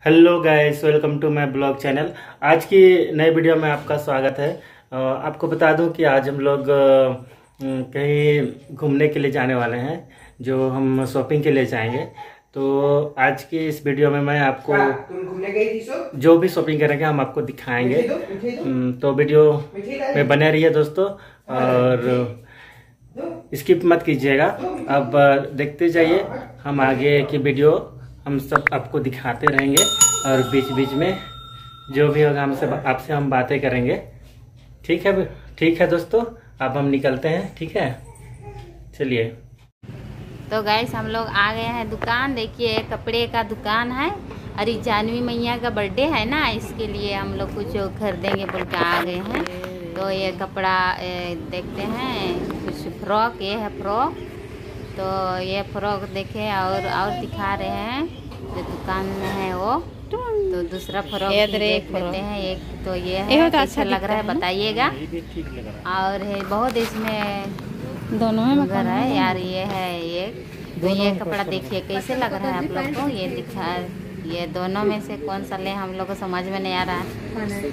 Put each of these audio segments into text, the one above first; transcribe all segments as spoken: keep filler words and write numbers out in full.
Hello guys, welcome to my blog channel. आज की नए वीडियो में आपका स्वागत है। अ, आपको बता दूं कि आज हम लोग अ, कहीं घूमने के लिए जाने वाले हैं, जो हम शॉपिंग के लिए जाएंगे। तो आज की इस वीडियो में मैं आपको तुम घूमने गई थी सो? जो भी शॉपिंग करेंगे हम आपको दिखाएंगे। तो वीडियो में बने रहिए दोस्तों, और स्किप मत कीजिएगा। अब देखते जाइए, हम आगे की वीडियो हम सब आपको दिखाते रहेंगे, और बीच बीच में जो भी होगा हमसे आपसे हम बातें करेंगे। ठीक है ठीक है दोस्तों, अब हम निकलते हैं। ठीक है, चलिए। तो गाइस हम लोग आ गए हैं दुकान। देखिए कपड़े का दुकान है, और ये जानवी मैया का बर्थडे है ना, इसके लिए हम लोग कुछ खरीदेंगे बोल के आ गए हैं। तो ये कपड़ा ए, देखते हैं, कुछ फ्रॉक, ये है फ्रॉक। तो ये फ्रॉक देखे और और दिखा रहे हैं जो दुकान में है वो। तो दूसरा फ्रॉक देख लेते हैं। एक तो ये है, तो अच्छा लग रहा है, बताइएगा। और है बहुत इसमें दोनों में मगर है यार, ये है ये। तो ये कपड़ा देखिए कैसे लग रहा है आप लोग को, ये दिखा। ये दोनों में से कौन सा ले, हम लोग को समझ में नहीं आ रहा है।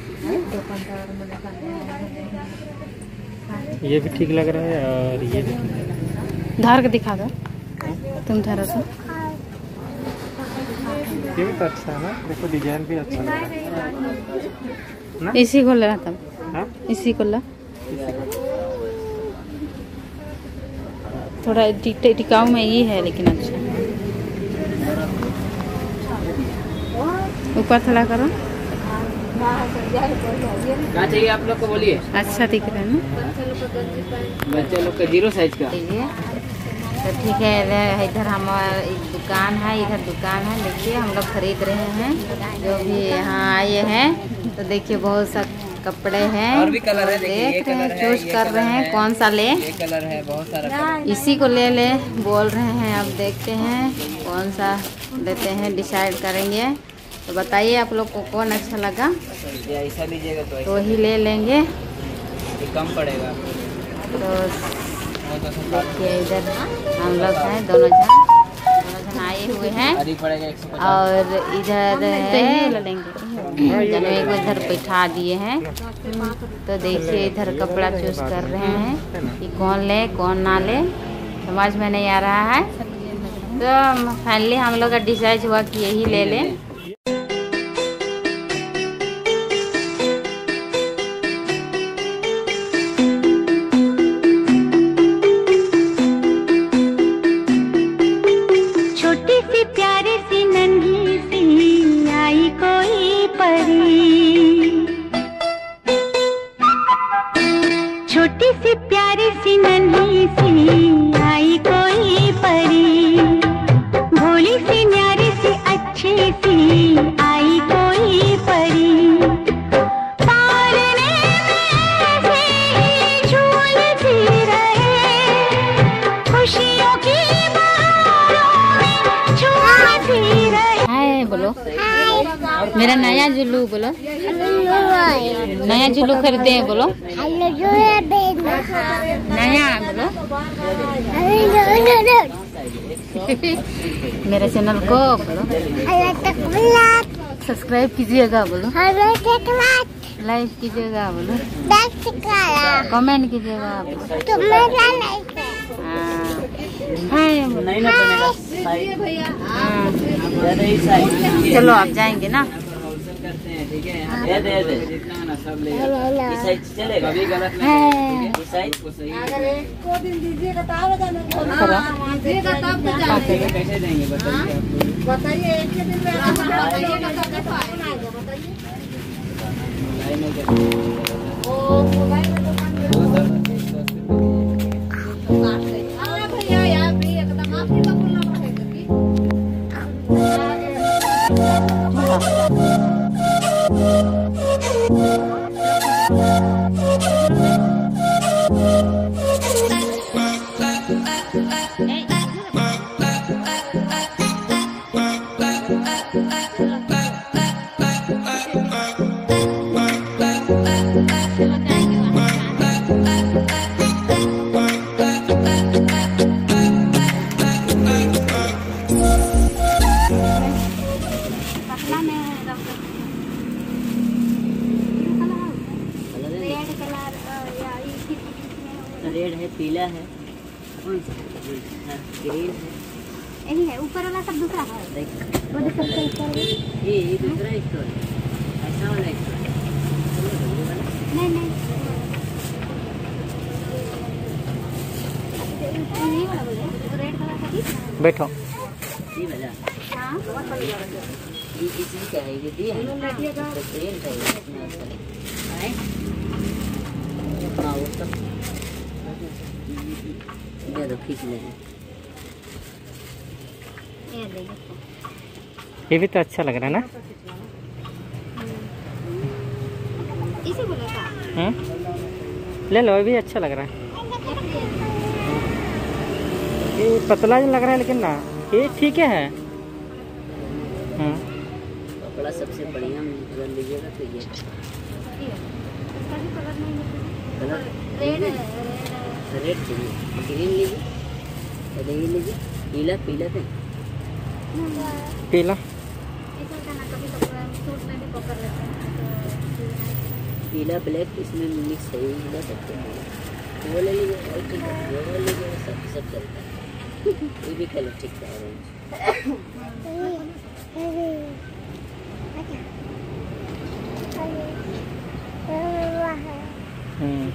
ये भी ठीक लग रहा है, और ये भी धार के दिखा दो तुम जरा सा। ये भी तो अच्छा है ना, देखो डिजाइन भी अच्छा लग रहा है। इसी को ले तब, हाँ? इसी को ला। थोड़ा टिकाऊ में ये है, लेकिन अच्छा ऊपर थोड़ा करो। क्या चाहिए आप लोग को, बोलिए। अच्छा दिख रहा है ना बच्चे लोग का जीरो साइज का। तो ठीक है, इधर हमारा दुकान है, इधर दुकान है। देखिए हम लोग खरीद रहे हैं, जो भी यहाँ आए हैं। तो देखिए बहुत सा कपड़े हैं, और भी कलर है, देखिए ये देख रहे कलर हैं, है, चूज ये कर कलर रहे हैं है, कौन सा ले। ये कलर है, बहुत सारा कलर। इसी को ले ले बोल रहे हैं। अब देखते हैं कौन सा लेते हैं, डिसाइड करेंगे। तो बताइए आप लोग को कौन अच्छा लगा, ऐसा लीजिएगा तो तो ही ले लेंगे। ये कम पड़ेगा। तो देखिए इधर हम लोग हैं, दोनों जन दोनों जन आए हुए हैं, और इधर है जनवे को इधर बैठा दिए हैं। तो देखिए इधर कपड़ा चूज कर रहे हैं कि कौन ले कौन ना ले, समझ में नहीं आ रहा है। तो फाइनली हम लोग का डिसाइड हुआ कि यही ले लें। छोटी सी प्यारी सी नन्ही सी आई कोई परी, भोली सी न्यारी सी अच्छी सी आई कोई परी। पालने में ऐसे झूलती रहे, खुशियों की बहारों में झूलती रहे। हाय बोलो, मेरा नया जुल्लू बोलो, नया जुल्लू खरीदे हैं बोलो, नया बोलो। मेरे चैनल को बोलो सब्सक्राइब कीजिएगा बोलो, लाइक कीजिएगा बोलो, कमेंट कीजिएगा बोलो। चलो आप जाएंगे ना, ठीक है। दे दे दे जितना ना सब ले, इस साइज चलेगा, अभी गलत नहीं, इस साइज को सही। अगर एक को दिन दीजिएगा तो आवेगा ना, दीजिएगा तब तो जाएंगे। कैसे देंगे बताइए, आप बताइए। एक के दिन में बताइएगा तब तो आएगा, बताइए। ओ मोबाइल में हां भैया, यार भी एकदम आप ही का बोलना पड़ेगा कि पतला में है, पीला है, कौन सा ग्रीन है, यही है। ऊपर वाला सब दूसरा है। वो देखो ये ये दूसरा स्टोर है, ऐसा वाला स्टोर है। नहीं नहीं ये वाला बोले रेड कलर का दिख रहा है। बैठो। ये वाला हाँ ये इसी का है, ये दिया है ना, तो ग्रीन का है इसमें ऐसा है। हाँ वो सब ये दो खींच लेंगे। ये देखो ये भी तो अच्छा लग रहा है ना। इसे बोला था। हम्म ले लो, ये भी अच्छा लग रहा है। ये पतला लग रहा है लेकिन ना ये ठीक है। हम्म कपड़ा सबसे बढ़िया अगर लीजिएगा तो ये इसका भी कलर नहीं है। कलर रेड है, रेड चाहिए, ग्रीन लीजिए, पहले ये लीजिए, पीला पीला पे पीला ऐसा का ना कभी कभी सूट में भी पकड़ लेते हैं तो पीला ब्लैक इसमें मिक्स है, ये ले सकते हैं। वो ले लीजिए, और ठीक है, वो ले लीजिए, सब सब चलता है। ये भी कलर ठीक है, ऑरेंज। हम्म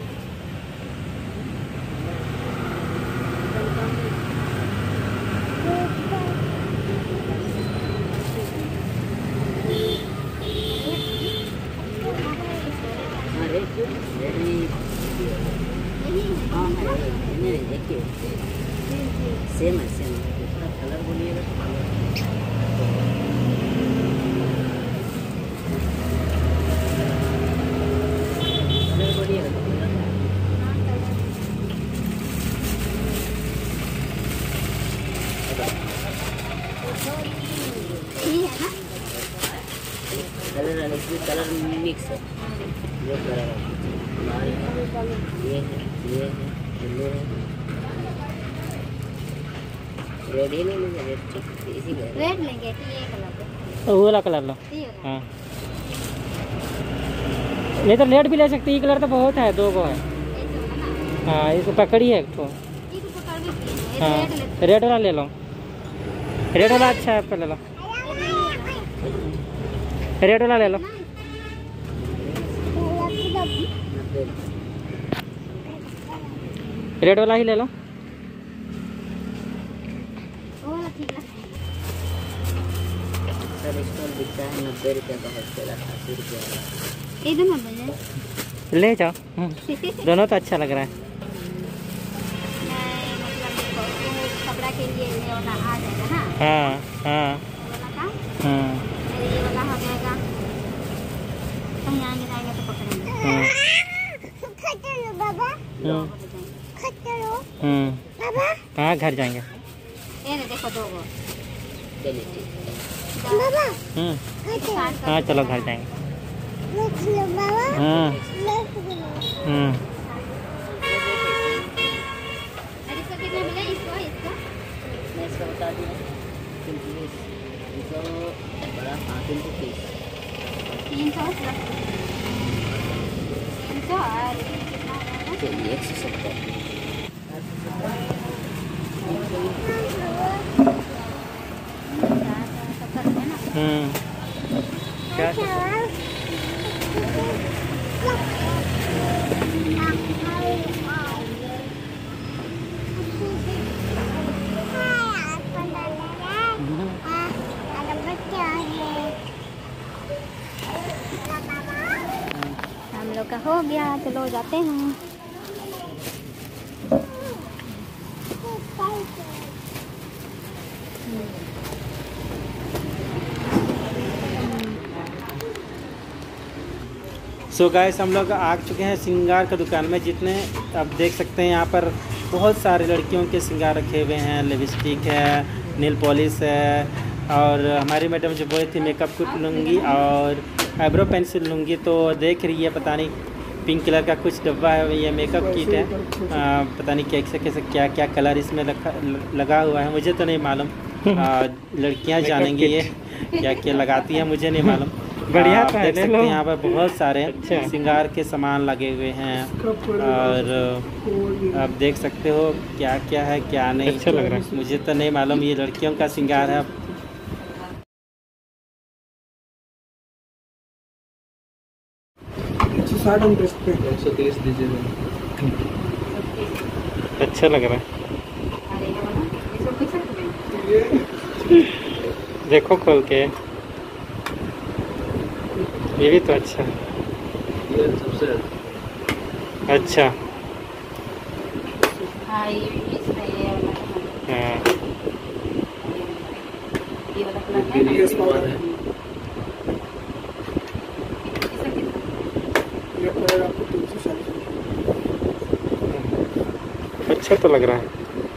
हाँ रेड रेड हाँ है, नहीं देखिए सेम है, सेम है। दूसरा कलर बोलिएगा तो कलर बोलिएगा तो कलर है, इसमें कलर मिक्स है। जो कलर है लाल है, ये है, ये है, येलो है, रेड ही नहीं लेंगे, रेड ठीक है, इसी का रेड लेंगे कि ये कलर का? वो वाला कलर लो। ये वाला। हाँ नहीं तो रेड भी ले सकते, ये कलर तो बहुत है, दो गो है। ऐसे वाला ना? हाँ इसको पकड़ी है एक तो। ये तो पकड़ भी चाहिए। हाँ रेड लेते रेड वाला ले लो, रेड वाला अच्छा है, पहले लो रेड वाला ले लो। रेड वाला ही ले लो। वो वाला ठीक लगता सर स्टॉल बिकता है नब्बे रुपये का, होलसेलर अस्सी रुपये वाला। है। ये दोनों बोले ले जाओ। हम्म, दोनों तो अच्छा लग रहा है। मतलब कपड़ा के लिए ये वाला आ जाएगा ना? हाँ हाँ ये वाला का हाँ फिर ये वाला हो जाएगा। कहीं आएंगे जाएंगे तो पकड़ेंगे। हम्म बाबा हम्म हम्म हाँ घर जाएंगे। ये रे देखो दो गो। चलिए ठीक है। बाबा हम्म हाँ चलो घर जाएंगे। हम्म हम्म अरे इसको कितने मिले? इसको इसको मैं इसका बता दिया, इनको बड़ा पाँच इंच पीस तीन सौ तीन सौ और चलिए एक सौ सत्तर। सत्तर है ना? हम्म क्या हम लोग का हो गया, चलो जाते हैं। सो गाइस हम लोग आ चुके हैं श्रृंगार का दुकान में। जितने आप देख सकते हैं यहाँ पर बहुत सारे लड़कियों के श्रृंगार रखे हुए हैं। लिपस्टिक है, नेल पॉलिश है, और हमारी मैडम जो बोली थी मेकअप किट लूँगी और आईब्रो पेंसिल लूँगी, तो देख रही है पता नहीं पिंक कलर का कुछ डब्बा है, ये मेकअप किट है। आ, पता नहीं कैसे कैसे क्या क्या कलर इसमें लगा लगा हुआ है, मुझे तो नहीं मालूम। लड़कियां जानेंगी ये क्या क्या लगाती हैं, मुझे नहीं मालूम। बढ़िया आप तो है, देख ले सकते लो। हैं यहाँ पर बहुत सारे अच्छा। श्रृंगार के सामान लगे हुए हैं और आप देख सकते हो क्या क्या है क्या नहीं। अच्छा लग रहा है। मुझे तो नहीं मालूम, ये लड़कियों का श्रृंगार है। अच्छा लग रहा है। देखो खोल के, ये भी तो अच्छा है। अच्छा हाँ ये भी पीस है, ये वाला है। हाँ। ये वाला कलर है ना? अच्छा तो लग रहा है।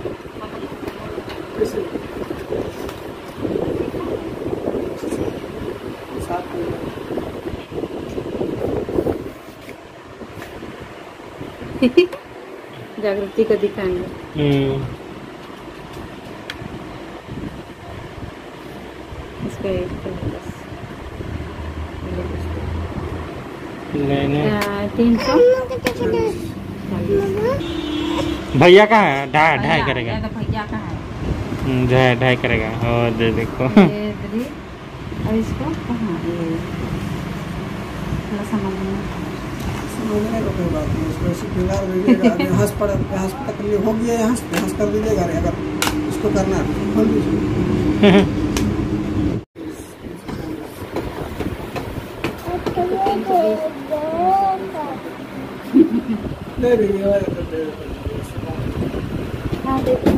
जागृति को दिखाएंगे। हम्म इसका एक तो बस नहीं नहीं, तीन सौ भैया का है, ढाई ढाई करेगा। तो भैया का है। हम्म, ढाई ढाई करेगा। और दे देखो। ये दरी, और इसको कहाँ ये थोड़ा समझ में समझने को कोई बात नहीं, इसको ऐसे फिंगर दीजिएगा, हंस पर हंस तक लिए हो गया, हंस हंस कर दीजिएगा। अगर इसको करना है खोल दीजिए। दे दीजिए। हाँ देखो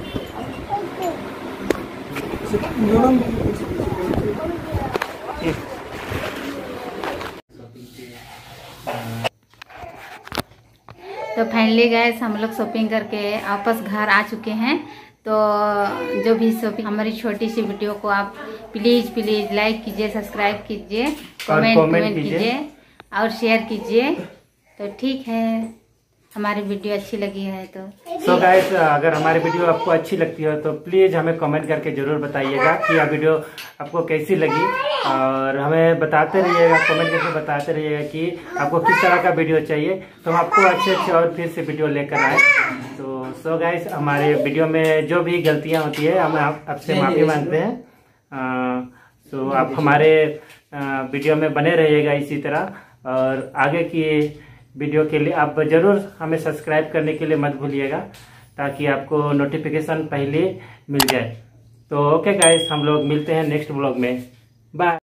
तो फाइनली गाइस हम लोग शॉपिंग करके वापस घर आ चुके हैं। तो जो भी शॉपिंग हमारी छोटी सी वीडियो को आप प्लीज़ प्लीज़ लाइक कीजिए, सब्सक्राइब कीजिए, कमेंट कमेंट कीजिए और शेयर कीजिए। तो ठीक है, हमारी वीडियो अच्छी लगी है तो सो so गाइस, अगर हमारी वीडियो आपको अच्छी लगती हो तो प्लीज़ हमें कमेंट करके ज़रूर बताइएगा कि यह वीडियो आपको कैसी लगी। और हमें बताते रहिएगा, कमेंट करके बताते रहिएगा कि आपको किस तरह का वीडियो चाहिए, तो हम आपको अच्छे अच्छे और फिर से वीडियो लेकर आए। तो सो गाइस, हमारे वीडियो में जो भी गलतियाँ होती है हम आप, आपसे माफ़ी मांगते हैं। तो आप हमारे आ, वीडियो में बने रहिएगा इसी तरह, और आगे की वीडियो के लिए आप जरूर हमें सब्सक्राइब करने के लिए मत भूलिएगा, ताकि आपको नोटिफिकेशन पहले मिल जाए। तो ओके गाइस, हम लोग मिलते हैं नेक्स्ट ब्लॉग में। बाय।